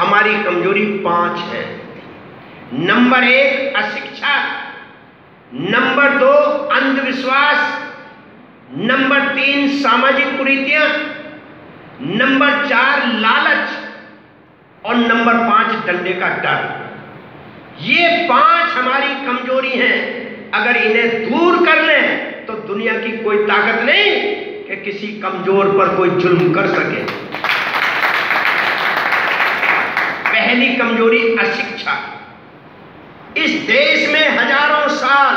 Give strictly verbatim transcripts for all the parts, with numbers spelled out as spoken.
हमारी कमजोरी पांच है। नंबर एक अशिक्षा, नंबर दो अंधविश्वास, नंबर तीन सामाजिक कुरीतियां, नंबर चार लालच और नंबर पांच डंडे का डर। ये पांच हमारी कमजोरी हैं। अगर इन्हें दूर कर लें तो दुनिया की कोई ताकत नहीं कि किसी कमजोर पर कोई जुल्म कर सके। पहली कमजोरी अशिक्षा। इस देश में हजारों साल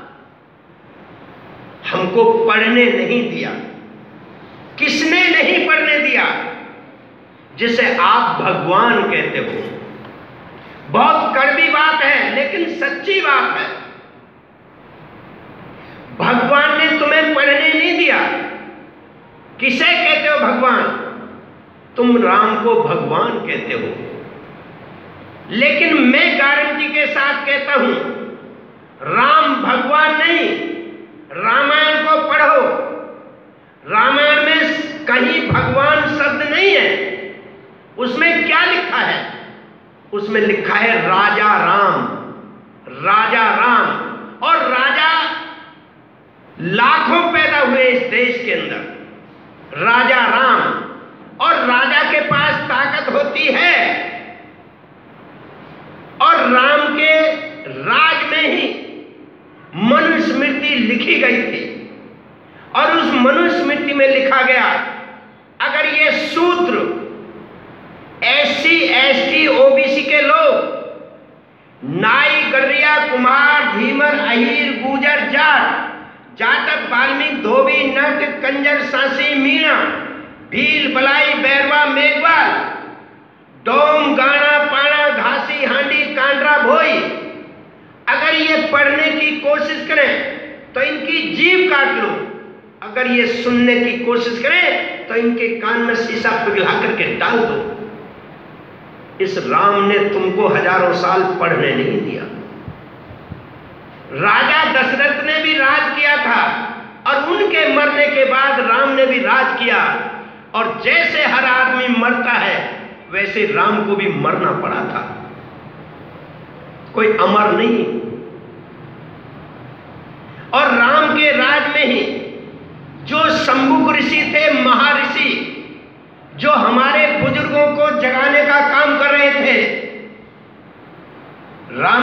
हमको पढ़ने नहीं दिया। किसने नहीं पढ़ने दिया? जिसे आप भगवान कहते हो। बहुत कड़वी बात है लेकिन सच्ची बात है। भगवान ने तुम्हें पढ़ने नहीं दिया। किसे कहते हो भगवान? तुम राम को भगवान कहते हो, लेकिन मैं गारंटी के साथ कहता हूं राम भगवान नहीं। रामायण को पढ़ो, रामायण में कहीं भगवान शब्द नहीं है। उसमें क्या लिखा है? उसमें लिखा है राजा राम। राजा राम और राजा लाखों पैदा हुए इस देश के अंदर। राजा राम, और राजा के पास ताकत होती है और राम के राज में ही मनुस्मृति लिखी गई थी और उस मनुस्मृति में लिखा गया अगर ये सूत्र S C S T O B C के लोग, नाई गडरिया कुम्हार धीमर अहीर गुजर जाट जाटक बाल्मीक धोबी नट कंजर सांसी मीणा भील बलाई बैरवा मेघवाल डोम गाना पाना घासी हांडी कांडरा भोई, अगर ये पढ़ने की कोशिश करें तो इनकी जीभ काट लो। अगर ये सुनने की कोशिश करें तो इनके कान में शीशा पिघला करके डाल दो। इस राम ने तुमको हजारों साल पढ़ने नहीं दिया। राजा दशरथ ने भी राज किया था और उनके मरने के बाद राम ने भी राज किया, और जैसे हर आदमी मरता है वैसे राम को भी मरना पड़ा था। कोई अमर नहीं। और राम के राज में ही जो शंभुक ऋषि थे, महर्षि, जो हमारे बुजुर्गों को जगाने का काम कर रहे थे, राम